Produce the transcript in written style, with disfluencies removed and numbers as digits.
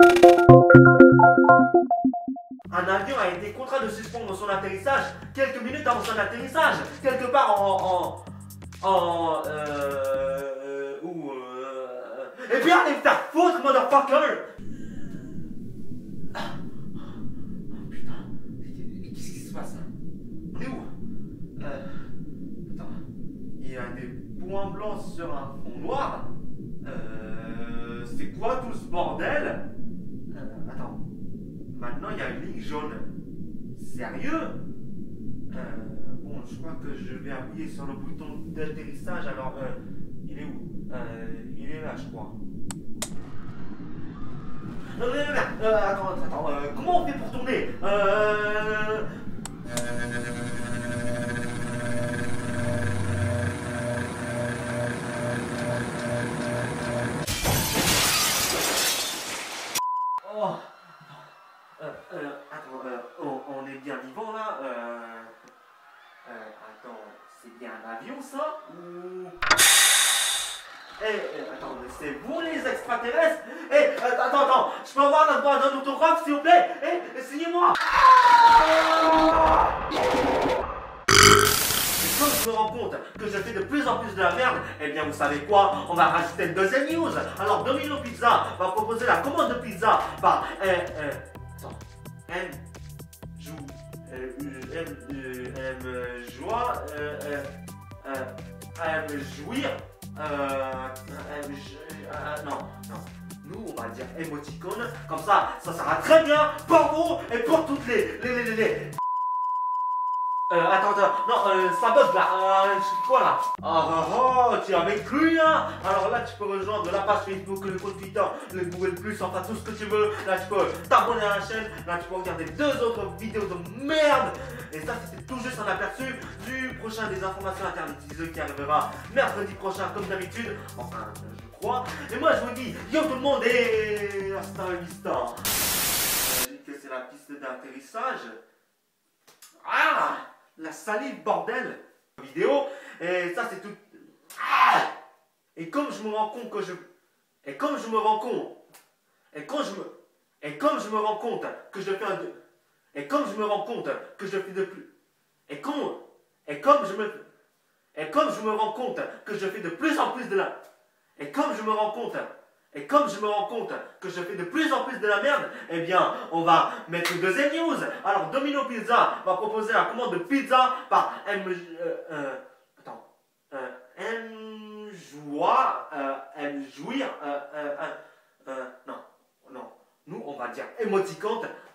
Un avion a été contraint de suspendre son atterrissage quelques minutes avant son atterrissage, quelque part Et puis allez me faire foutre, motherfucker! Oh putain, qu'est-ce qui se passe là? On est où? Attends, il y a des points blancs sur un fond noir. C'est quoi tout ce bordel? Attends, maintenant il y a une ligne jaune. Sérieux? Bon, je crois que je vais appuyer sur le bouton d'atterrissage. Alors, il est où? Il est là, je crois. Attends, comment on fait pour tourner? Oh, on est bien vivant là. Attends, c'est bien un avion ça? Ou... attends, mais c'est vous les extraterrestres? Attends, je peux avoir un autographe s'il vous plaît? Signez-moi! Et quand je me rends compte que je fais de plus en plus de la merde, eh bien vous savez quoi? On va rajouter une deuxième news. Alors Domino Pizza va proposer la commande de pizza par jouir. Non. Nous, on va dire émoticône. Comme ça sera très bien pour vous et pour toutes les. Attends, non, ça bug là, quoi là? Oh, tu avais cru hein? Alors là, tu peux rejoindre la page Facebook, le compte Twitter, le Google+, enfin tout ce que tu veux. Là, tu peux t'abonner à la chaîne, là, tu peux regarder 2 autres vidéos de merde. Et ça, c'était tout juste un aperçu du prochain des informations internet qui arrivera mercredi prochain, comme d'habitude. Enfin, je crois. Et moi, je vous dis, yo tout le monde et hasta la vista. J'imagine que c'est la piste d'atterrissage. Ah! La salive, bordel! Vidéo, et ça c'est tout. Ah! Et comme je me rends compte que je. Et comme je me rends compte. Et comme je me rends compte que je fais un. Et comme je me rends compte que je fais de plus. Et comme je me rends compte que je fais de plus en plus de la. Et comme je me rends compte que je fais de plus en plus de la merde, eh bien, on va mettre une deuxième news. Alors, Domino Pizza va proposer la commande de pizza par jouir. Non. Nous, on va dire émoticône